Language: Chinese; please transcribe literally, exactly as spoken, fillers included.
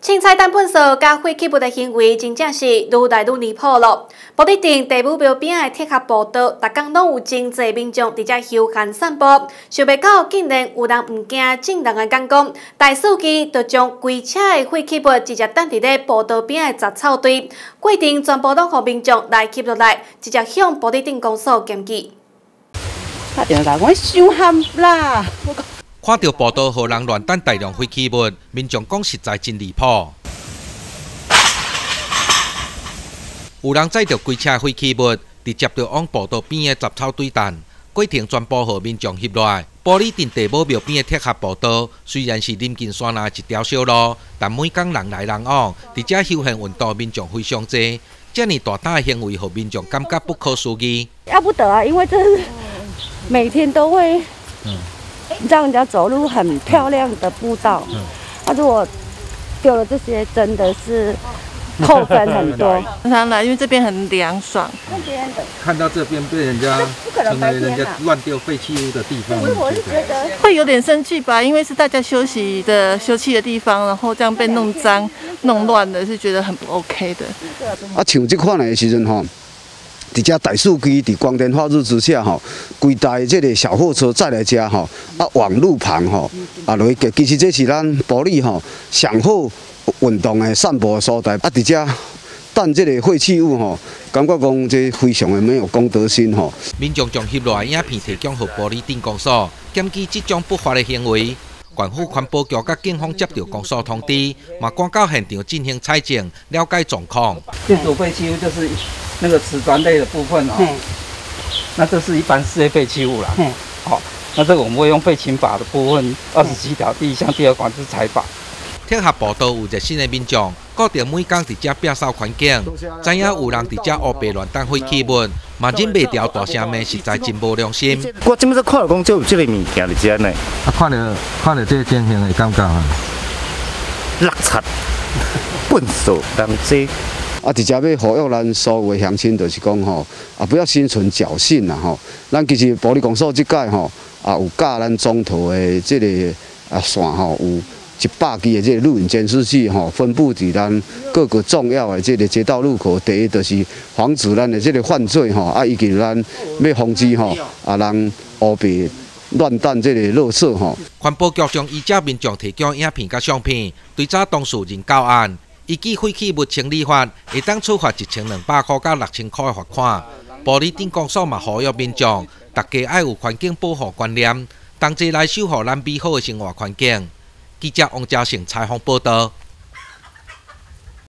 青菜蛋本色加废弃物的行为，真正是愈来愈离谱了。玻璃店地母庙边的铁壳步道，逐天拢有真侪民众伫遮休闲散步，想袂到竟然有人唔惊，正人的讲讲，大司机就将规车的废弃物直接等伫咧步道边的杂草堆，过程全部拢互民众来吸落来，直接向玻璃店公所检举。 打电话来，我伤喊啦！ 看到步道互人乱抌大量废弃物，民众讲实在真离谱。有人载着规车废弃物，直接就往步道边的杂草堆弹，过程全部互民众翕落来。玻璃店地母庙边的铁壳步道，虽然是临近山那一条小路，但每天人来人往，伫遮休闲运动民众非常多。这么大胆的行为，互民众感觉不可思议。 要不得啊，因为这是每天都会。嗯。让人家走路很漂亮的步道，嗯，那、啊、如果丢了这些，真的是扣分很多。 常常来，因为这边很凉爽。 那边的看到这边被人家成为人家乱丢废弃物的地方， 我是觉得会有点生气吧，因为是大家休息的休憩的地方，然后这样被弄脏、弄乱的，是觉得很不 OK 的。 啊，像这款的时阵吼。伫遮大司机伫光天化日之下吼，规台这个小货车载来遮吼，啊往路旁吼，啊落去，其实这是咱玻璃吼上好运动的散步的所在，啊伫遮等这个废弃物吼，感觉讲这非常的没有公德心吼。 民众将翕落来影片提供予玻璃店公所，检举这种不法的行为。县府环保局甲警方接到公所通知，嘛赶到现场进行采检，了解状况。 建筑废弃物就是那个瓷砖类的部分哦，那这是一般事业废弃物啦。好、哦，那这个我们会用废弃法的部分二十七条第一项第二款是采法。 铁壳步道有热心的民众，固定每天伫遮打扫环境，知影有人伫遮乌白乱抌废弃物，嘛忍袂住大声骂，实在真无良心。 我今仔看到讲，就有这个物件伫遮呢。 啊，看到看到这个情形，会感觉啊， 垃圾、粪扫当这。 啊，伫遮要呼吁咱所有的乡亲，就是讲吼，啊不要心存侥幸啦吼。咱其实玻璃公所即届吼，啊有教咱中途的这个啊线吼有。一百支的这个录影监视器吼，分布伫咱各个重要的这个街道路口。第一就是防止咱的这个犯罪吼，啊，以及咱要防止吼啊人乌白乱抌这个垃圾吼。 环保局将依照民众提供影片甲相片，对查当事人告案。依据废弃物清理法，会当处罚一千两百块到六千块的罚款。玻璃店公所嘛呼吁民众，大家爱有环境保护观念，同齐来守护咱美好的生活环境。记者王嘉成采访报道。